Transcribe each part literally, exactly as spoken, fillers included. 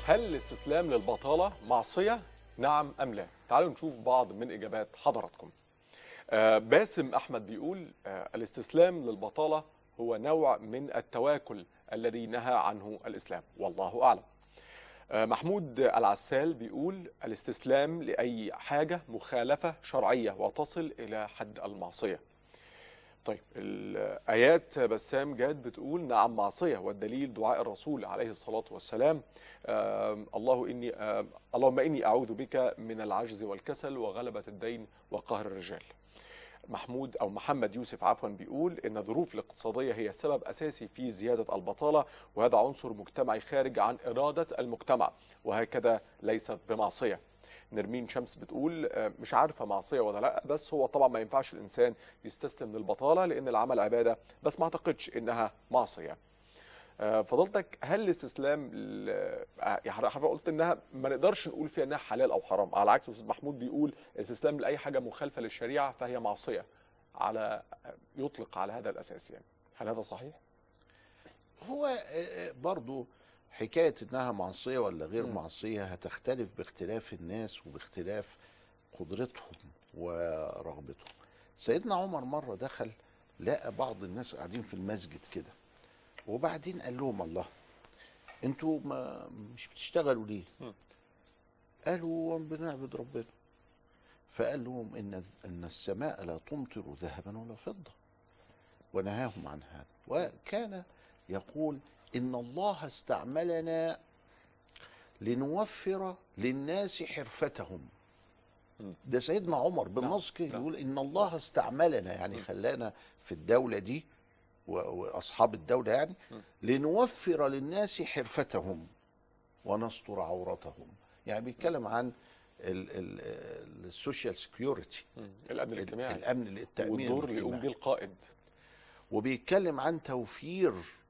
هل الاستسلام للبطالة معصية؟ نعم أم لا؟ تعالوا نشوف بعض من إجابات حضراتكم. آه باسم أحمد بيقول آه الاستسلام للبطالة هو نوع من التواكل الذي نهى عنه الإسلام، والله أعلم. آه محمود العسال بيقول الاستسلام لأي حاجة مخالفة شرعية وتصل إلى حد المعصية. طيب، الآيات بسام جاد بتقول نعم معصية، والدليل دعاء الرسول عليه الصلاة والسلام آه الله إني آه اللهم إني أعوذ بك من العجز والكسل وغلبة الدين وقهر الرجال. محمود أو محمد يوسف عفوا بيقول إن الظروف الاقتصادية هي سبب أساسي في زيادة البطالة، وهذا عنصر مجتمعي خارج عن إرادة المجتمع، وهكذا ليست بمعصية. نرمين شمس بتقول مش عارفة معصية ولا لا، بس هو طبعا ما ينفعش الإنسان يستسلم للبطالة لأن العمل عبادة، بس ما أعتقدش إنها معصية. فضلتك هل الاستسلام يعني حضرتك قلت انها ما نقدرش نقول فيها انها حلال او حرام، على عكس استاذ محمود بيقول الاستسلام لاي حاجه مخالفه للشريعه فهي معصيه، على يطلق على هذا الاساس، يعني هل هذا صحيح؟ هو برضو حكايه انها معصيه ولا غير م. معصيه هتختلف باختلاف الناس وباختلاف قدرتهم ورغبتهم. سيدنا عمر مره دخل لقى بعض الناس قاعدين في المسجد كده، وبعدين قال لهم الله انتوا ما مش بتشتغلوا ليه؟ م. قالوا بنعبد ربنا. فقال لهم ان ان السماء لا تمطر ذهبا ولا فضه، ونهاهم عن هذا. وكان يقول ان الله استعملنا لنوفر للناس حرفتهم. ده سيدنا عمر بالنص كده يقول ان الله استعملنا، يعني خلانا في الدوله دي واصحاب الدوله يعني لنوفر للناس حرفتهم ونستر عورتهم. يعني بيتكلم عن السوشيال سكيورتي، الامن الاجتماعي، الامن التامين والدور اللي يقوم بيه القائد. وبيتكلم عن توفير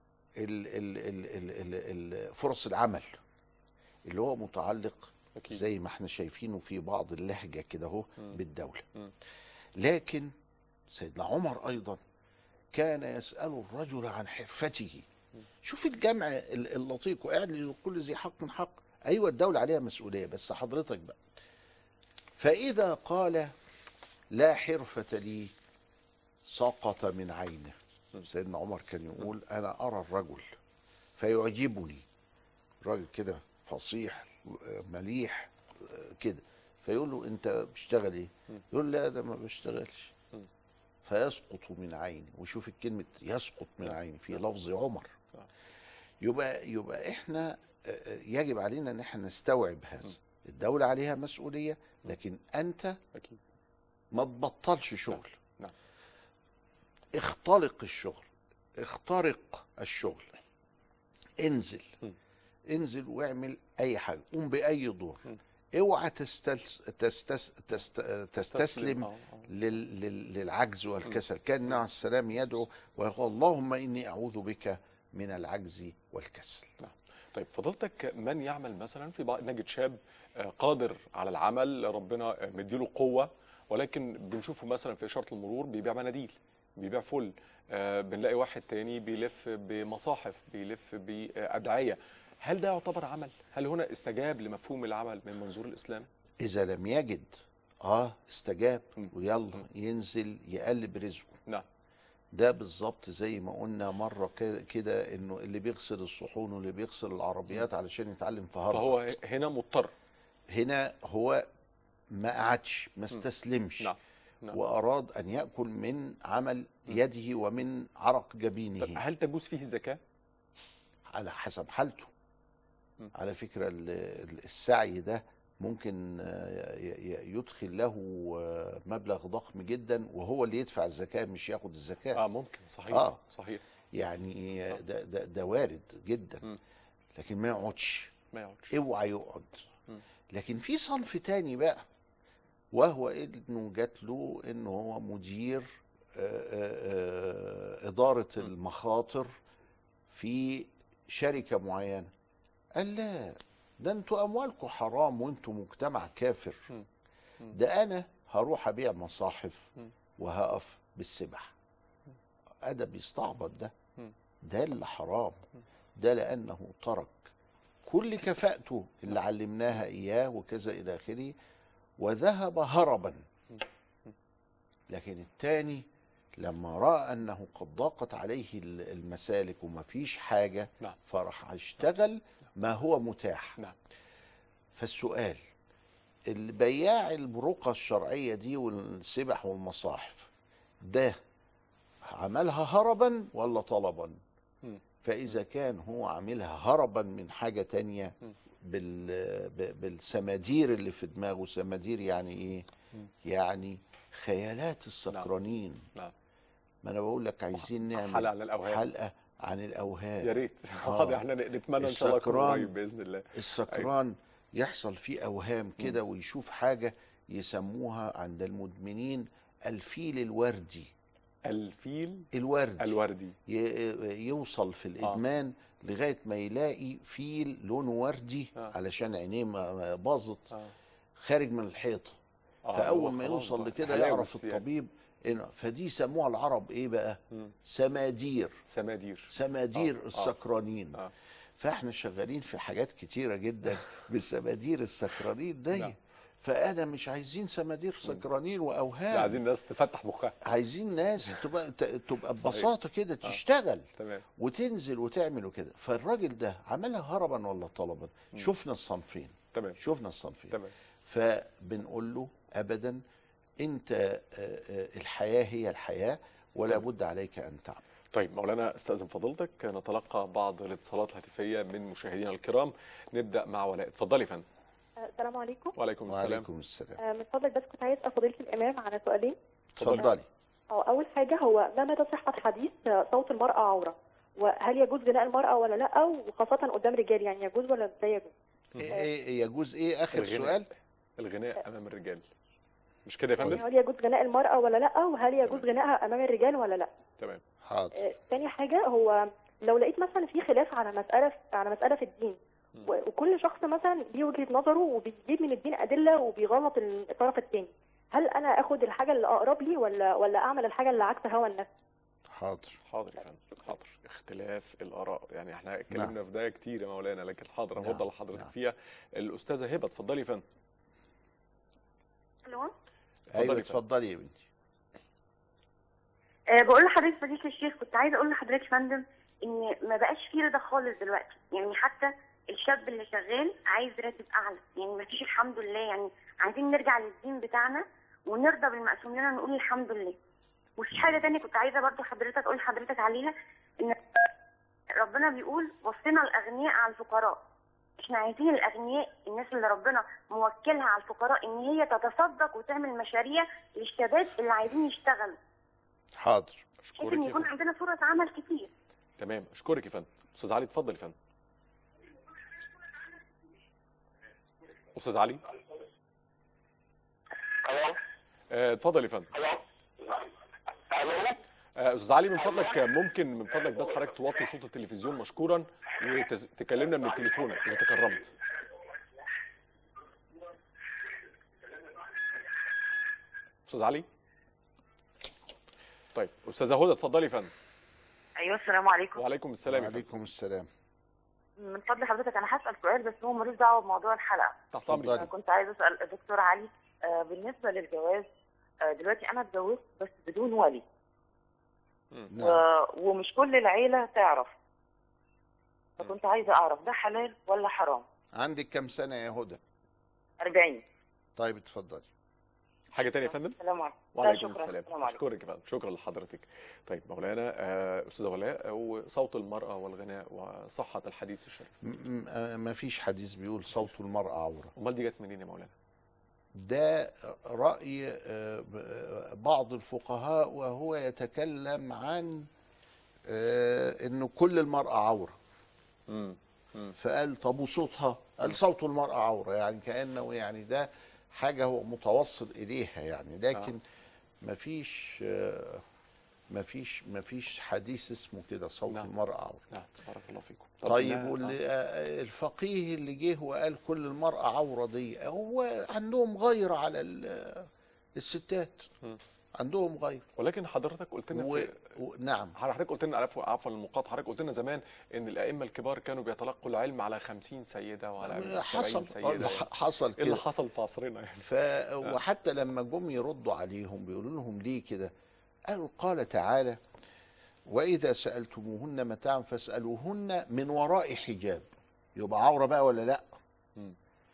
فرص العمل اللي هو متعلق أكيد. زي ما احنا شايفينه في بعض اللهجه كده اهو بالدوله. م. لكن سيدنا عمر ايضا كان يسأل الرجل عن حرفته. شوف الجمع اللطيف، وقاعد لكل ذي حق حق. أيوة الدولة عليها مسؤولية، بس حضرتك بقى فإذا قال لا حرفة لي سقط من عينه. سيدنا عمر كان يقول أنا أرى الرجل فيعجبني، راجل كده فصيح مليح كده، فيقول له أنت بتشتغل إيه؟ يقول لا ده ما بشتغلش، فيسقط من عيني. وشوف الكلمة يسقط من عيني في لفظ عمر. يبقى يبقى احنا يجب علينا ان احنا نستوعب هذا. الدولة عليها مسؤولية، لكن انت أكيد ما تبطلش شغل. نعم. اختلق الشغل، اخترق الشغل، انزل م. انزل واعمل اي حاجة، قوم باي دور. م. اوعى تستس... تستس... تست... تستسلم لل... لل... للعجز والكسل. كان النبي عليه السلام يدعو ويقول اللهم اني اعوذ بك من العجز والكسل. نعم. طيب فضلتك من يعمل مثلا في بعض، نجد شاب قادر على العمل، ربنا مديله قوه، ولكن بنشوفه مثلا في اشاره المرور بيبيع مناديل، بيبيع فل، آه بنلاقي واحد تاني بيلف بمصاحف، بيلف بادعيه. هل ده يعتبر عمل؟ هل هنا استجاب لمفهوم العمل من منظور الإسلام؟ إذا لم يجد اه استجاب م. ويلا م. ينزل يقلب رزقه. نعم. ده بالظبط زي ما قلنا مرة كده انه اللي بيغسل الصحون واللي بيغسل العربيات م. علشان يتعلم في هارفارد. فهو هنا مضطر. هنا هو ما قعدش، ما استسلمش. نعم. نعم. وأراد أن يأكل من عمل يده ومن عرق جبينه. طب هل تجوز فيه الزكاة؟ على حسب حالته. على فكرة السعي ده ممكن يدخل له مبلغ ضخم جدا وهو اللي يدفع الزكاة مش ياخد الزكاة. اه ممكن. صحيح. آه. صحيح. يعني ده, ده, ده وارد جدا. م. لكن ما يقعدش، ما يقعدش، اوعى يقعد. لكن في صنف تاني بقى، وهو انه جات له انه هو مدير آآ آآ إدارة م. المخاطر في شركة معينة. قال لا، ده انتوا اموالكم حرام وانتوا مجتمع كافر. ده انا هروح ابيع مصاحف وهقف بالسبح. ادب يستعبط ده. ده اللي حرام. ده لانه ترك بكل كفاءته اللي علمناها إياه وكذا إلى آخره، وذهب هربا. لكن الثاني لما رأى أنه قد ضاقت عليه المسالك وما فيش حاجة، نعم. فراح اشتغل ما هو متاح. نعم. فالسؤال، البياع البروقة الشرعية دي والسبح والمصاحف ده عملها هربا ولا طلبا؟ م. فإذا كان هو عاملها هربا من حاجة تانية بال... بالسمادير اللي في دماغه. سمادير يعني إيه؟ م. يعني خيالات السكرانين. نعم. ما أنا بقول لك عايزين نعمل حلقة عن الأوهام. حلقة عن الأوهام. يا ريت. آه. احنا نتمنى إن شاء الله يكون قريب بإذن الله. السكران يحصل فيه أوهام كده ويشوف حاجة يسموها عند المدمنين الفيل الوردي. الفيل الوردي الوردي يوصل في الإدمان آه. لغاية ما يلاقي فيل لونه وردي آه. علشان عينيه باظت آه. خارج من الحيطة آه. فأول ما يوصل لكده يعرف الطبيب يعني. فدي سموها العرب إيه بقى؟ م. سمادير. سمادير سمادير آه. السكرانين. آه. فاحنا شغالين في حاجات كتيرة جدا بالسمادير السكرانين دي. فانا مش عايزين سمادير سكرانين واوهام، عايزين ناس تفتح مخها، عايزين ناس تبقى تبقى ببساطه كده تشتغل تمام وتنزل وتعمل وكده. فالراجل ده عملها هربا ولا طلبا؟ شفنا الصنفين. تمام. شفنا الصنفين. تمام. فبنقول له ابدا، انت الحياه هي الحياه ولا بد عليك ان تعمل. طيب مولانا استاذن فضيلتك نتلقى بعض الاتصالات الهاتفيه من مشاهدينا الكرام. نبدا مع ولاء. اتفضلي يا فندم. السلام عليكم. وعليكم السلام. وعليكم السلام. من فضلك بس كنت عايز اسال فضيله الامام على سؤالين. اتفضلي. اه اول حاجه، هو ما مدى صحه حديث صوت المراه عوره؟ وهل يجوز غناء المراه ولا لا؟ وخاصه قدام رجال، يعني يجوز ولا لا يجوز؟ ايه يجوز ايه اخر الغناء. سؤال؟ الغناء امام الرجال، مش كده يا فندم؟ هل يجوز غناء المراه ولا لا؟ وهل يجوز غنائها امام الرجال ولا لا؟ تمام. حاضر. ثاني حاجه، هو لو لقيت مثلا في خلاف على مساله على مساله في الدين، وكل شخص مثلا ليه وجهه نظره وبيجيب من الدين ادله وبيغلط الطرف الثاني، هل انا اخد الحاجه اللي اقرب لي ولا ولا اعمل الحاجه اللي عكس هوى النفس؟ حاضر. حاضر يا فندم. حاضر. اختلاف الاراء، يعني احنا اتكلمنا نعم. في ده كتير يا مولانا، لكن حاضر افضل نعم. لحضرتك نعم. فيها. الاستاذه هبه اتفضلي يا فندم. الو. ايوه اتفضلي يا بنتي. أه بقول لحضرتك فضيله الشيخ، كنت عايزه اقول لحضرتك يا فندم ان ما بقاش في رضا خالص دلوقتي، يعني حتى الشاب اللي شغال عايز راتب اعلى، يعني ما فيش الحمد لله، يعني عايزين نرجع للدين بتاعنا ونرضى بالمقسوم لنا ونقول الحمد لله. وفي حاجه ثانيه كنت عايزه برضو حضرتك اقول لحضرتك عليها، ان ربنا بيقول وصينا الاغنياء على الفقراء. احنا عايزين الاغنياء، الناس اللي ربنا موكلها على الفقراء، ان هي تتصدق وتعمل مشاريع للشباب اللي عايزين يشتغلوا. حاضر. اشكرك يا يكون عندنا فرص عمل كتير. تمام. اشكرك يا فندم. استاذ علي اتفضل يا فندم. استاذ علي. الو. اتفضل يا فندم. الو. استاذ علي من فضلك، ممكن من فضلك بس حضرتك توطي صوت التلفزيون مشكورا وتكلمنا من التليفون اذا تكرمت. استاذ علي. طيب استاذه هدى اتفضلي يا فندم. ايوه السلام عليكم. وعليكم السلام. وعليكم السلام. من فضل حضرتك انا هسال سؤال بس هو ملوش دعوه بموضوع الحلقه. تحت امرك. كنت عايزه اسال الدكتور علي آه بالنسبه للجواز. آه دلوقتي انا اتجوزت بس بدون ولي. نعم. آه ومش كل العيله تعرف. فكنت عايزه اعرف ده حلال ولا حرام؟ عندك كام سنه يا هدى؟ أربعين. طيب اتفضلي. حاجه ثانيه يا فندم؟ السلام عليكم. وعليكم السلام. اشكرك يا فندم. شكرا لحضرتك. طيب مولانا آه استاذه ولاء، وصوت المراه والغناء وصحه الحديث الشريف. ما فيش حديث بيقول صوت المراه عوره. امال دي جت منين يا مولانا؟ ده راي بعض الفقهاء وهو يتكلم عن انه كل المراه عوره. امم فقال طب وصوتها؟ قال صوت المراه عوره، يعني كانه يعني ده حاجة هو متوصل إليها يعني، لكن آه. مفيش مفيش مفيش حديث اسمه كده صوت نعم. المرأة عورة. نعم بارك الله فيكم. طيب واللي آه. الفقيه اللي جه وقال كل المرأة عورة دي، هو عندهم غير على الستات. عندهم غير. ولكن حضرتك قلت لنا و... في و... نعم حضرتك قلت لنا عفوا عفوا المقاطعه، حضرتك قلت لنا زمان ان الائمه الكبار كانوا بيتلقوا العلم على خمسين سيده وعلى حصل سبعين سيده. حصل ايه اللي كده. حصل في عصرنا يعني؟ ف... وحتى لما جم يردوا عليهم بيقولوا لهم ليه كده؟ قالوا قال تعالى: وإذا سألتموهن متاعا فاسألوهن من وراء حجاب. يبقى عورة بقى ولا لا؟ م.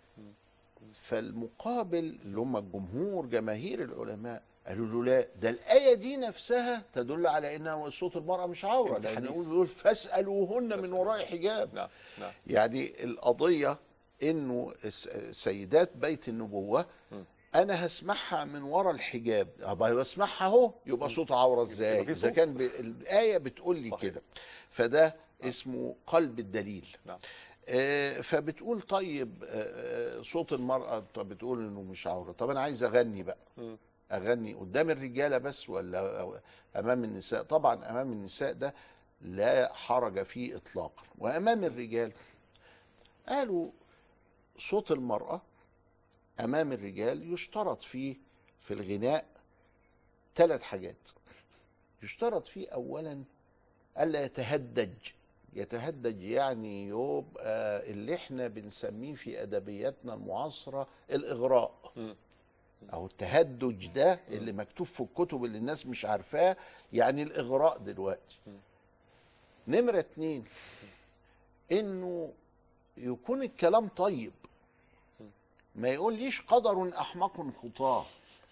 فالمقابل اللي هم الجمهور جماهير العلماء قالوا له لا، ده الآية دي نفسها تدل على ان صوت المرأة مش عورة، لأن يقول فاسألوهن من وراء حجاب. نعم نعم. يعني القضية انه سيدات بيت النبوة م. انا هسمعها من وراء الحجاب، ابقى بسمعها اهو، يبقى صوت عورة ازاي اذا كان ب... الآية بتقول لي كده؟ فده اسمه قلب الدليل. نعم. آه فبتقول طيب آه صوت المرأة بتقول انه مش عورة، طب انا عايز اغني بقى، م. اغني قدام الرجالة بس ولا امام النساء؟ طبعا امام النساء ده لا حرج فيه اطلاقا، وامام الرجال قالوا صوت المرأة امام الرجال يشترط فيه في الغناء ثلاث حاجات. يشترط فيه اولا الا يتهدج. يتهدج يعني يبقى اللي احنا بنسميه في ادبياتنا المعاصره الاغراء او التهدج، ده اللي مكتوب في الكتب اللي الناس مش عارفاه، يعني الاغراء دلوقتي. نمره اتنين انه يكون الكلام طيب، ما يقوليش قدر احمق خطاه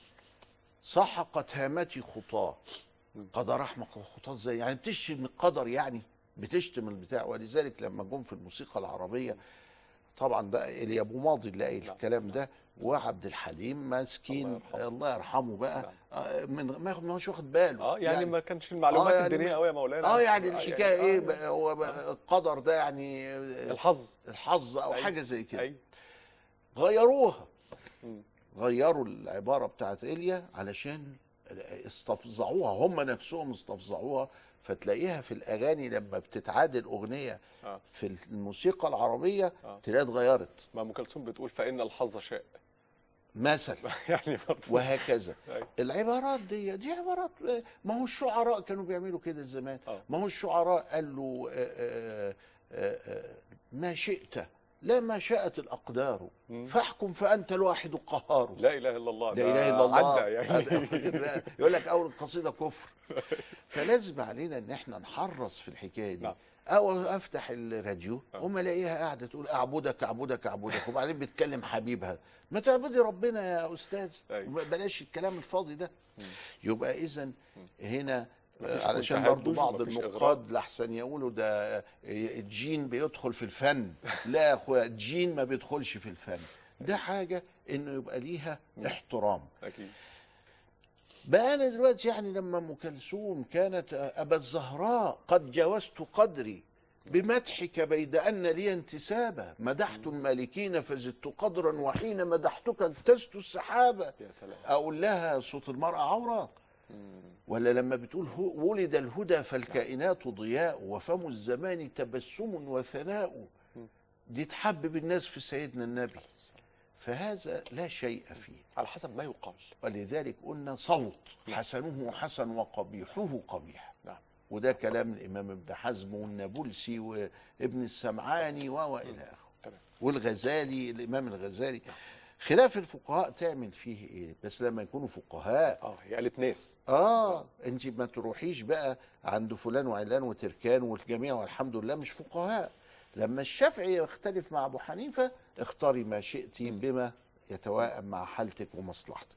سحقت هامتي خطاه. قدر احمق خطاه ازاي؟ يعني بتشتم القدر، يعني بتشتم البتاع. ولذلك لما جم في الموسيقى العربيه، طبعا ده اللي ابو ماضي اللي قايل الكلام ده، وعبد الحليم مسكين الله يرحمه, الله يرحمه بقى آه من ما ما هوش واخد باله. اه يعني, يعني ما كانش المعلومات آه يعني الدينيه قوي يا مولانا. اه يعني الحكايه يعني ايه بقى؟ هو بقى القدر ده يعني الحظ الحظ او أي. حاجه زي كده. أي. غيروها م. غيروا العباره بتاعت ايليا علشان استفزعوها، هم نفسهم استفزعوها. فتلاقيها في الاغاني لما بتتعادل اغنيه آه. في الموسيقى العربيه آه. تلاقيها اتغيرت. ما ام كلثوم بتقول فان الحظ شاء مثلا يعني وهكذا. العبارات دي دي عبارات، ما هو الشعراء كانوا بيعملوا كده زمان. آه. ما هو الشعراء قال له آآ آآ ما شئت لا ما شاءت الأقدار فاحكم فأنت الواحد القهار. لا إله إلا الله. لا إله إلا الله. يعني. يقول لك أول القصيدة كفر. فلازم علينا إن احنا نحرص في الحكاية دي. أو أفتح الراديو وما الاقيها قاعدة تقول أعبدك أعبدك أعبدك، وبعدين بتكلم حبيبها. ما تعبدي ربنا يا أستاذ، بلاش الكلام الفاضي ده. يبقى إذن هنا علشان برضو بعض النقاد لحسن يقولوا ده الجين بيدخل في الفن. لا يا اخويا، الجين ما بيدخلش في الفن، ده حاجة انه يبقى ليها احترام. أكيد. بقى أنا دلوقتي يعني لما أم كلثوم كانت أبا الزهراء قد جاوزت قدري بمدحك بيد أن لي انتسابا، مدحت المالكين فزدت قدرا وحين مدحتك اجتزت السحابة. يا سلام. أقول لها صوت المرأة عورة؟ ولا لما بتقول ولد الهدى فالكائنات ضياء وفم الزمان تبسم وثناء، دي تحبب الناس في سيدنا النبي. فهذا لا شيء فيه، على حسب ما يقال. ولذلك قلنا صوت حسنه حسن وقبيحه قبيح. نعم. وده كلام الإمام ابن حزم والنابلسي وابن السمعاني وإلى آخره، والغزالي الإمام الغزالي. خلاف الفقهاء تعمل فيه ايه؟ بس لما يكونوا فقهاء. اه هي قالت ناس. اه انت ما تروحيش بقى عند فلان وعلان وتركان والجميع والحمد لله مش فقهاء. لما الشافعي يختلف مع ابو حنيفه اختاري ما شئت بما يتوائم مع حالتك ومصلحتك.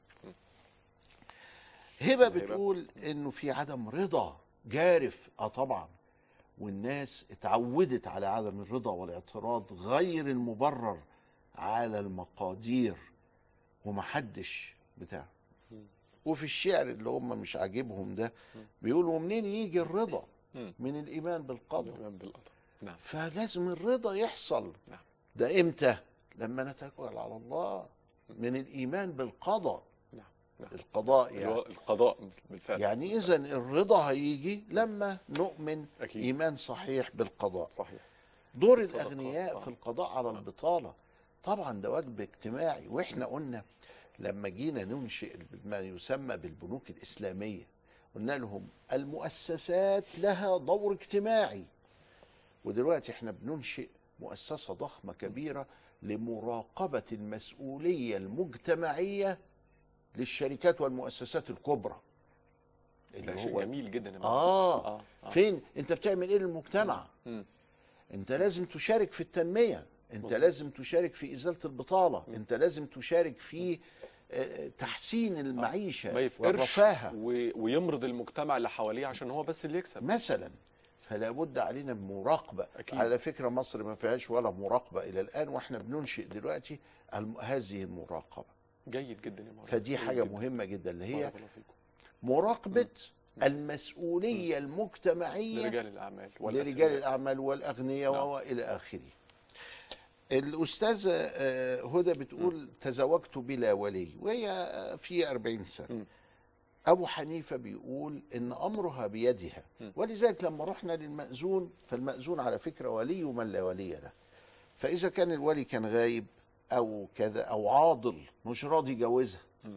هبه بتقول انه في عدم رضا جارف. اه طبعا، والناس اتعودت على عدم الرضا والاعتراض غير المبرر على المقادير، ومحدش بتاع. وفي الشعر اللي هم مش عاجبهم ده بيقولوا منين يجي الرضا؟ من الإيمان بالقدر. الإيمان بالقدر. نعم. فلازم الرضا يحصل. نعم. ده إمتى؟ لما نتوكل على الله. من الإيمان بالقضاء. نعم. نعم. القضاء يعني القضاء بالفعل. يعني إذن الرضا هيجي لما نؤمن أكيد. إيمان صحيح بالقضاء. صحيح. دور الأغنياء في القضاء على البطالة طبعا ده واجب اجتماعي. واحنا قلنا لما جينا ننشئ ما يسمى بالبنوك الإسلامية قلنا لهم المؤسسات لها دور اجتماعي، ودلوقتي احنا بننشئ مؤسسة ضخمة كبيرة لمراقبة المسؤولية المجتمعية للشركات والمؤسسات الكبرى. اللي هو جميل جدا يا آه, آه, آه فين انت بتعمل ايه للمجتمع؟ مم. انت لازم تشارك في التنمية، انت مزيد. لازم تشارك في ازالة البطالة، مم. انت لازم تشارك في تحسين المعيشة آه. والرفاهة ويمرض المجتمع اللي حواليه عشان هو بس اللي يكسب مثلا. فلا بد علينا بمراقبة. أكيد. على فكرة مصر ما فيهاش ولا مراقبة إلى الآن، وإحنا بننشئ دلوقتي هذه المراقبة. جيد جدا يا مولانا. فدي حاجة جداً. مهمة جدا اللي هي مراقبة م. المسؤولية م. المجتمعية لرجال الأعمال لرجال الأعمال والأغنياء نعم. وإلى آخره. الأستاذة هدى بتقول م. تزوجت بلا ولي وهي في أربعين سنة. م. أبو حنيفة بيقول إن أمرها بيدها، ولذلك لما رحنا للمأذون فالمأذون على فكرة ولي من لا ولي له، فإذا كان الولي كان غايب أو كذا أو عاضل مش راضي يجوزها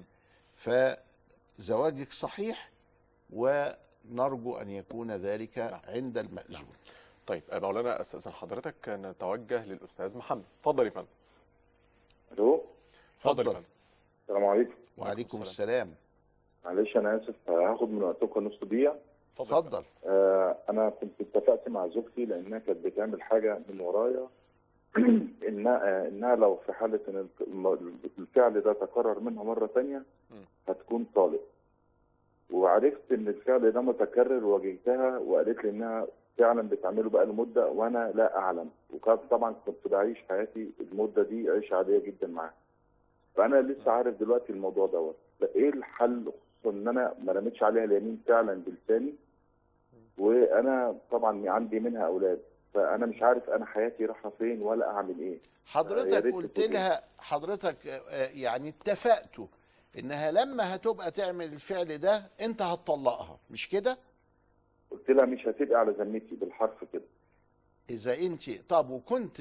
فزواجك صحيح، ونرجو أن يكون ذلك نعم. عند المأذون. نعم. طيب مولانا أستاذن حضرتك نتوجه للأستاذ محمد. اتفضل يا فندم. ألو. اتفضل. السلام عليكم. وعليكم السلام. معلش انا اسف هاخد من وقتكم نص دقيقه. اتفضل. آه انا كنت اتفقت مع زوجتي لانها كانت بتعمل حاجه من ورايا انها انها لو في حاله ان الفعل ده تكرر منها مره ثانيه هتكون طالق، وعرفت ان الفعل ده متكرر وواجهتها وقالت لي انها فعلا بتعمله بقى لمده وانا لا اعلم، وكانت طبعا كنت بعيش حياتي المده دي عيشه عاديه جدا معاها. فانا لسه عارف دلوقتي الموضوع دوت، ايه الحل؟ خصوصا ان انا ما رميتش عليها اليمين فعلا بلساني، وانا طبعا عندي منها اولاد، فانا مش عارف انا حياتي رايحه فين ولا اعمل ايه. حضرتك قلت لها حضرتك يعني اتفقتوا انها لما هتبقى تعمل الفعل ده انت هتطلقها مش كده؟ قلت لها مش هتبقى على ذمتي بالحرف كده. اذا انت طب وكنت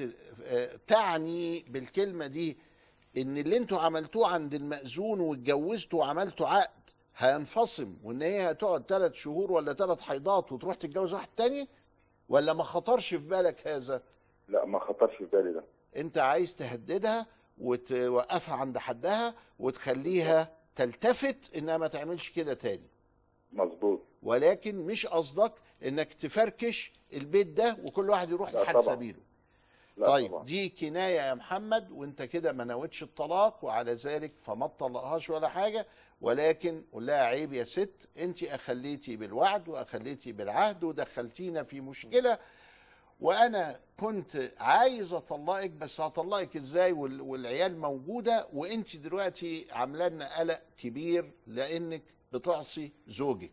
تعني بالكلمه دي ان اللي انتوا عملتوه عند المأذون واتجوزتوا وعملتوا عقد هينفصم، وان هي هتقعد ثلاث شهور ولا ثلاث حيضات وتروح تتجوز واحد تاني، ولا ما خطرش في بالك هذا؟ لا ما خطرش في بالي ده. انت عايز تهددها وتوقفها عند حدها وتخليها تلتفت انها ما تعملش كده تاني. مظبوط. ولكن مش قصدك انك تفركش البيت ده وكل واحد يروح لحد سبيله. طيب طبعا. دي كناية يا محمد، وانت كده ما نويتش الطلاق، وعلى ذلك فما تطلقهاش ولا حاجة، ولكن قول لها عيب يا ست، انت اخليتي بالوعد واخليتي بالعهد ودخلتينا في مشكلة، وانا كنت عايز اطلقك بس هطلقك ازاي والعيال موجودة، وانت دلوقتي عامله لنا قلق كبير لانك بتعصي زوجك،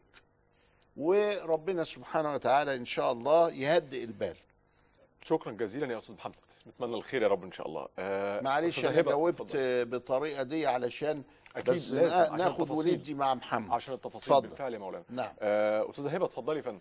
وربنا سبحانه وتعالى ان شاء الله يهدئ البال. شكرا جزيلا يا استاذ محمد، نتمنى الخير يا رب ان شاء الله. آه معلش انا جاوبت بالطريقه دي علشان أكيد بس لازم ناخد وندي مع محمد عشان التفاصيل. فضل. بالفعل يا مولانا. نعم. آه استاذه هبه اتفضلي يا فندم.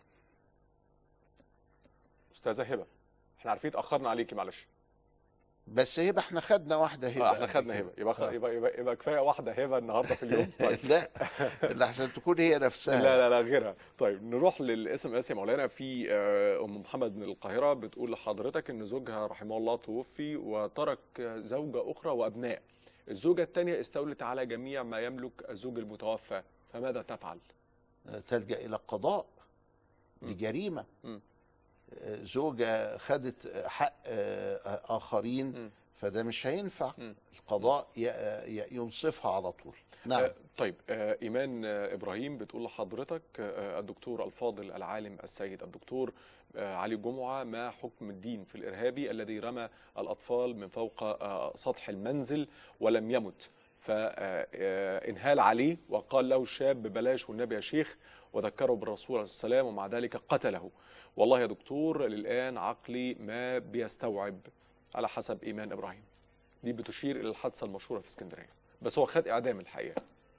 استاذه هبه احنا عارفين اتاخرنا عليكي معلش. بس هبه احنا خدنا واحده هبه. آه احنا خدنا هبه يبقى, آه. يبقى يبقى يبقى كفايه واحده هبه النهارده في اليوم. طيب. لا لحسن تكون هي نفسها. لا لا لا غيرها. طيب نروح للاس ام اس يا مولانا. في ام محمد من القاهره بتقول لحضرتك ان زوجها رحمه الله توفي وترك زوجه اخرى وابناء. الزوجه الثانيه استولت على جميع ما يملك الزوج المتوفى، فماذا تفعل؟ تلجأ الى القضاء. دي جريمه. م. زوجه خدت حق اخرين. م. فده مش هينفع. م. القضاء ينصفها على طول. نعم. آه طيب آه ايمان آه ابراهيم بتقول لحضرتك آه الدكتور الفاضل العالم السيد الدكتور آه علي جمعه، ما حكم الدين في الارهابي الذي رمى الاطفال من فوق آه سطح المنزل ولم يمت، فانهال عليه وقال له الشاب بلاش والنبي يا شيخ وذكره بالرسول عليه السلام ومع ذلك قتله. والله يا دكتور للآن عقلي ما بيستوعب، على حسب إيمان إبراهيم. دي بتشير إلى الحادثة المشهورة في اسكندرية، بس هو خد إعدام الحقيقة.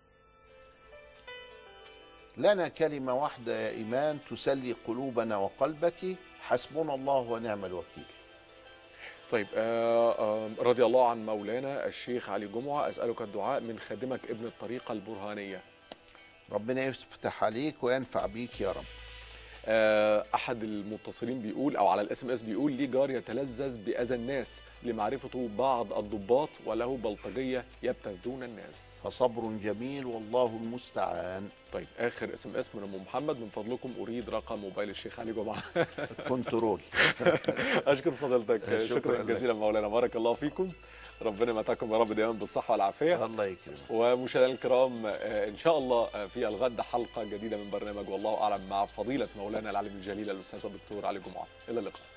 لنا كلمة واحدة يا إيمان تسلي قلوبنا وقلبك، حسبنا الله ونعم الوكيل. طيب آه آه رضي الله عن مولانا الشيخ علي جمعة، أسألك الدعاء من خادمك ابن الطريقة البرهانية. ربنا يفتح عليك وينفع بيك يا رب. آه أحد المتصلين بيقول أو على الاس ام اس بيقول لي جار يتلذذ بأذى الناس لمعرفته بعض الضباط وله بلطجية يبتذون الناس. فصبر جميل والله المستعان. طيب آخر اس ام اس من أم محمد، من فضلكم أريد رقم موبايل الشيخ علي جمعة. كنترول. أشكر فضيلتك، شكراً شكرا لك. جزيلا مولانا، بارك الله فيكم، ربنا يمتعكم يا رب دائما بالصحة والعافية. الله يكرمك. ومشاهدينا الكرام آه، ان شاء الله آه، في الغد حلقه جديده من برنامج والله اعلم مع فضيله مولانا العالم الجليل الاستاذ الدكتور علي جمعه. الى اللقاء.